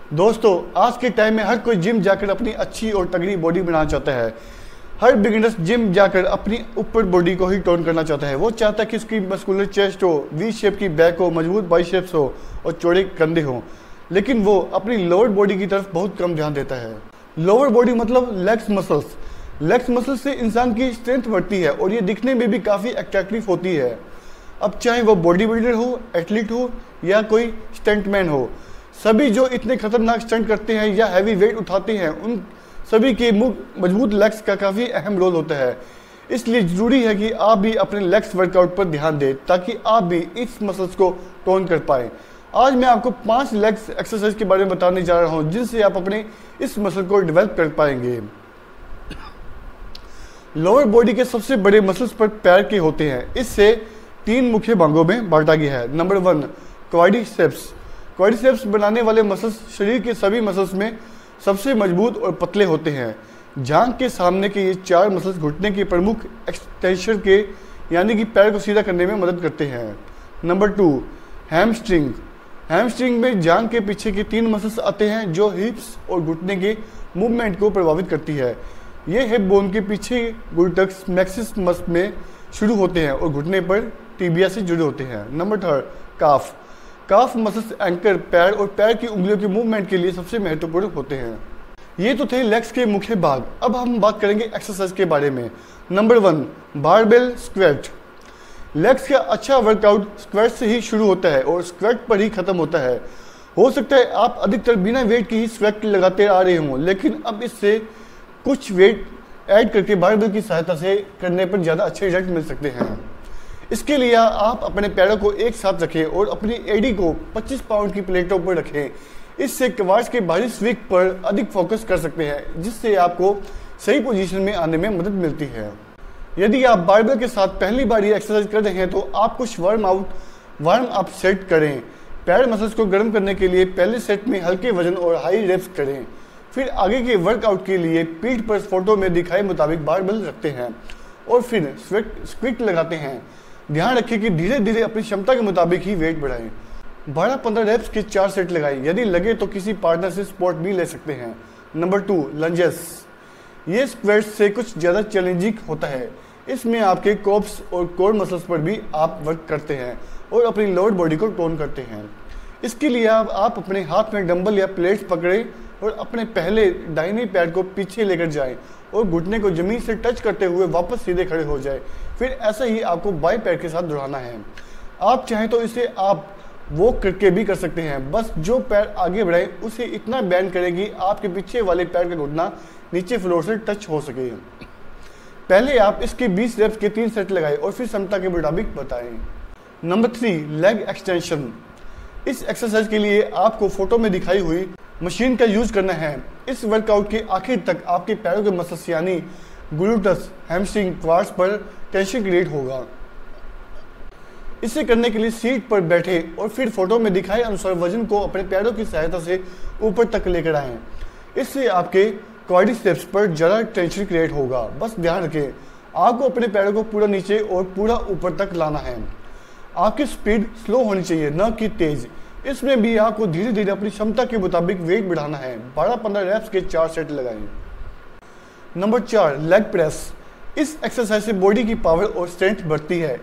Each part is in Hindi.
दोस्तों, आज के टाइम में हर कोई जिम जाकर अपनी अच्छी और तगड़ी बॉडी बनाना चाहता है। हर बिगिनर्स जिम जाकर अपनी ऊपर बॉडी को ही टोन करना चाहता है। वो चाहता है कि उसकी मस्कुलर चेस्ट हो, वी शेप की बैक हो, मजबूत बाइसेप्स हो और चौड़े कंधे हो। लेकिन वो अपनी लोअर बॉडी की तरफ बहुत कम ध्यान देता है। लोअर बॉडी मतलब लेग्स मसल्स। लेग्स मसल्स से इंसान की स्ट्रेंथ बढ़ती है और ये दिखने में भी काफ़ी अट्रैक्टिव होती है। अब चाहे वो बॉडी बिल्डर हो, एथलीट हो या कोई स्टंटमैन हो, सभी जो इतने खतरनाक स्टंट करते हैं या हैवी वेट उठाते हैं, उन सभी के मजबूत लेग्स का काफ़ी अहम रोल होता है। इसलिए ज़रूरी है कि आप भी अपने लेग्स वर्कआउट पर ध्यान दें ताकि आप भी इस मसल्स को टोन कर पाएँ। आज मैं आपको 5 लेग्स एक्सरसाइज के बारे में बताने जा रहा हूँ जिनसे आप अपने इस मसल को डेवलप कर पाएंगे। लोअर बॉडी के सबसे बड़े मसल्स पर पैर के होते हैं। इससे 3 मुख्य भागों में बांटा गया है। Number 1, quadriceps. क्वाड्रिसेप्स बनाने वाले मसल्स शरीर के सभी मसल्स में सबसे मजबूत और पतले होते हैं। जांघ के सामने के ये 4 मसल्स घुटने के प्रमुख एक्सटेंशन के यानी कि पैर को सीधा करने में मदद करते हैं। Number 2, hamstring. हैमस्ट्रिंग में जांघ के पीछे के 3 मसल्स आते हैं जो हिप्स और घुटने के मूवमेंट को प्रभावित करती है। ये हिप बोन के पीछे गुल्टक्स मैक्सिस मस्ल में शुरू होते हैं और घुटने पर टिबिया से जुड़े होते हैं। Number 3, calf. Calf muscles ankle, पैर और पैर की उंगलियों के मूवमेंट के लिए सबसे महत्वपूर्ण होते हैं। ये तो थे लेग्स के मुख्य भाग। अब हम बात करेंगे एक्सरसाइज के बारे में। Number 1, barbell squat. लेग्स का अच्छा वर्कआउट स्क्वैट से ही शुरू होता है और स्क्वैट पर ही खत्म होता है। हो सकता है आप अधिकतर बिना वेट की ही स्क्वैट लगाते आ रहे हों, लेकिन अब इससे कुछ वेट ऐड करके बारबेल की सहायता से करने पर ज़्यादा अच्छे रिजल्ट मिल सकते हैं। इसके लिए आप अपने पैरों को एक साथ रखें और अपनी एडी को 25 पाउंड की प्लेटों पर रखें। इससे क्वाड्स के बाहरी स्विंग पर अधिक फोकस कर सकते हैं, जिससे आपको सही पोजीशन में आने में मदद मिलती है। यदि आप बारबेल के साथ पहली बार ये एक्सरसाइज कर रहे हैं तो आप कुछ वार्म अप सेट करें। पैर मसल्स को गर्म करने के लिए पहले सेट में हल्के वजन और हाई रेप्स करें। फिर आगे के वर्कआउट के लिए पीठ पर फोटो में दिखाए मुताबिक बारबेल रखते हैं और फिर स्क्विट लगाते हैं। ध्यान रखें कि धीरे धीरे अपनी क्षमता के मुताबिक ही वेट बढ़ाएं। 12-15 रेप्स के 4 सेट लगाएं। यदि लगे तो किसी पार्टनर से सपोर्ट भी ले सकते हैं। Number 2, lunges. ये स्क्वैट से कुछ ज़्यादा चैलेंजिंग होता है। इसमें आपके कोप्स और कोर मसल्स पर भी आप वर्क करते हैं और अपनी लोअर बॉडी को टोन करते हैं। इसके लिए आप अपने हाथ में डंबल या प्लेट्स पकड़ें और अपने पहले दाहिने पैर को पीछे लेकर जाएं और घुटने को जमीन से टच करते हुए वापस सीधे खड़े हो जाएं। फिर ऐसा ही आपको बाएं पैर के साथ दोहराना है। आप चाहें तो इसे आप वॉक करके भी कर सकते हैं। बस जो पैर आगे बढ़ाएं उसे इतना बैंड करें कि आपके पीछे वाले पैर का घुटना नीचे फ्लोर से टच हो सके। पहले आप इसके 20 रेप्स के 3 सेट लगाएं और फिर क्षमता के मुताबिक बताएं। Number 3, leg extension. इस एक्सरसाइज के लिए आपको फोटो में दिखाई हुई मशीन का यूज करना है। इस वर्कआउट के आखिर तक आपके पैरों के मसल्स यानी ग्लूटस, हैमस्ट्रिंग, क्वाड्स पर टेंशन क्रिएट होगा। इसे करने के लिए सीट पर बैठे और फिर फोटो में दिखाए अनुसार वजन को अपने पैरों की सहायता से ऊपर तक लेकर आएं। इससे आपके क्वाड्रिसेप्स पर ज़्यादा टेंशन क्रिएट होगा। बस ध्यान रखें, आपको अपने पैरों को पूरा नीचे और पूरा ऊपर तक लाना है। आपकी स्पीड स्लो होनी चाहिए, न कि तेज। इसमें भी आपको धीरे धीरे अपनी क्षमता के मुताबिक वेट बढ़ाना है। 12-15 रेप्स के 4 सेट लगाएं। Number 4, leg press. इस एक्सरसाइज से बॉडी की पावर और स्ट्रेंथ बढ़ती है।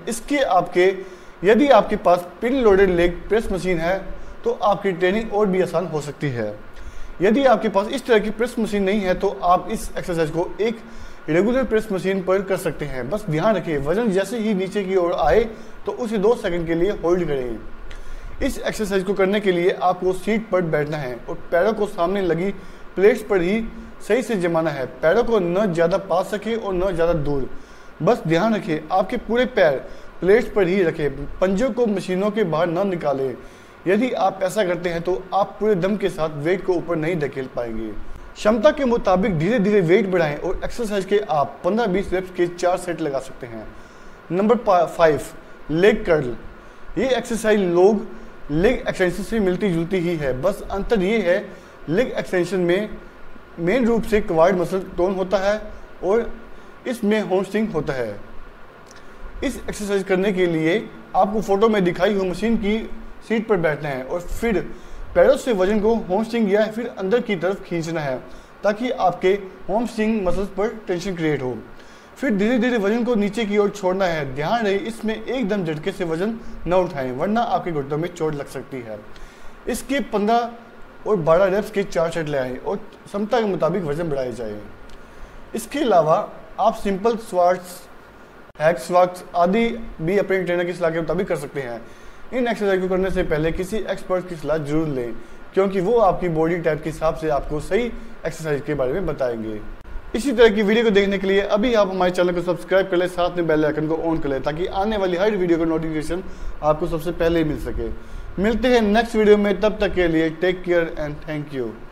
यदि आपके पास pin loaded leg press machine है तो आपकी ट्रेनिंग और भी आसान हो सकती है। यदि आपके पास इस तरह की प्रेस मशीन नहीं है तो आप इस एक्सरसाइज को एक रेगुलर प्रेस मशीन पर कर सकते हैं। बस ध्यान रखें, वजन जैसे ही नीचे की ओर आए तो उसे 2 सेकंड के लिए होल्ड करें। इस एक्सरसाइज को करने के लिए आपको सीट पर बैठना है और पैरों को सामने लगी प्लेट्स पर ही सही से जमाना है। पैरों को न ज़्यादा पास सके और न ज़्यादा दूर। बस ध्यान रखें, आपके पूरे पैर प्लेट्स पर ही रखें। पंजों को मशीनों के बाहर न निकालें। यदि आप ऐसा करते हैं तो आप पूरे दम के साथ वेट को ऊपर नहीं धकेल पाएंगे। क्षमता के मुताबिक धीरे धीरे वेट बढ़ाएं और एक्सरसाइज के आप 15-20 रेप्स के 4 सेट लगा सकते हैं। Number 5, leg curl. ये एक्सरसाइज लेग एक्सटेंशन से मिलती जुलती ही है। बस अंतर ये है, लेग एक्सटेंशन में मेन रूप से क्वाड मसल टोन होता है और इसमें हैमस्ट्रिंग होता है। इस एक्सरसाइज करने के लिए आपको फोटो में दिखाई हुई मशीन की सीट पर बैठना है और फिर पैरों से वजन को हैमस्ट्रिंग या फिर अंदर की तरफ खींचना है ताकि आपके हैमस्ट्रिंग मसल्स पर टेंशन क्रिएट हो। फिर धीरे धीरे वजन को नीचे की ओर छोड़ना है। ध्यान रहे इसमें एकदम झटके से वजन न उठाएं वरना आपके घुटनों में चोट लग सकती है। इसके 15 और 12 रेप्स के 4 सेट ले आएँ और क्षमता के मुताबिक वजन बढ़ाए जाए। इसके अलावा आप सिंपल स्क्वाट्स, हैक स्क्वाट्स आदि भी अपने ट्रेनर की सलाह के मुताबिक कर सकते हैं। इन एक्सरसाइज को करने से पहले किसी एक्सपर्ट की सलाह जरूर लें क्योंकि वो आपकी बॉडी टाइप के हिसाब से आपको सही एक्सरसाइज के बारे में बताएंगे। इसी तरह की वीडियो को देखने के लिए अभी आप हमारे चैनल को सब्सक्राइब कर लें, साथ में बेल आइकन को ऑन कर लें ताकि आने वाली हर वीडियो का नोटिफिकेशन आपको सबसे पहले मिल सके। मिलते हैं नेक्स्ट वीडियो में, तब तक के लिए take care and thank you.